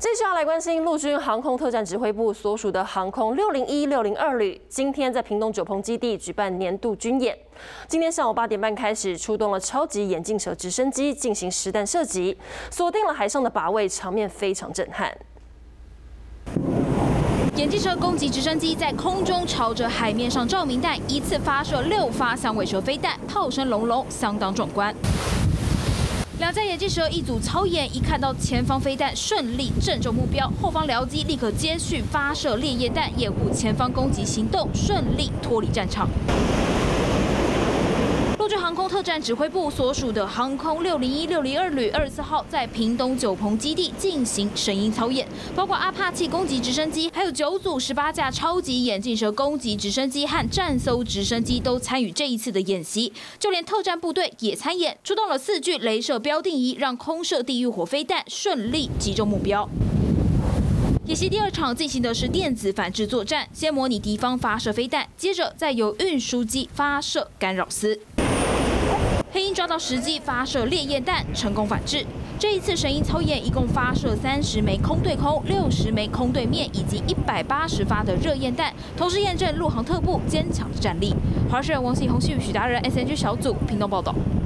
接下来关心陆军航空特战指挥部所属的航空601、602旅，今天在屏东九鹏基地举办年度军演。今天上午8点半开始，出动了超级眼镜蛇直升机进行实弹射击，锁定了海上的靶位，场面非常震撼。 眼镜蛇攻击直升机在空中朝着海面上照明弹，一次发射6发响尾蛇飞弹，炮声隆隆，相当壮观。2架眼镜蛇一组操演，一看到前方飞弹顺利正中目标，后方僚机立刻接续发射烈焰弹，掩护前方攻击行动顺利脱离战场。 陆军航空特战指挥部所属的航空601、602旅24号在屏东九鹏基地进行神鹰操演，包括阿帕奇攻击直升机，还有9组18架超级眼镜蛇攻击直升机和战搜直升机都参与这一次的演习，就连特战部队也参演，出动了4具雷射标定仪，让空射地狱火飞弹顺利击中目标。 演习第2场进行的是电子反制作战，先模拟敌方发射飞弹，接着再由运输机发射干扰丝。 黑鹰抓到时机发射烈焰弹，成功反制。这一次神鹰操演一共发射30枚空对空、60枚空对面以及180发的热焰弹，同时验证陆航特部坚强的战力。华视王信宏、许达人 SNG 小组屏东报道。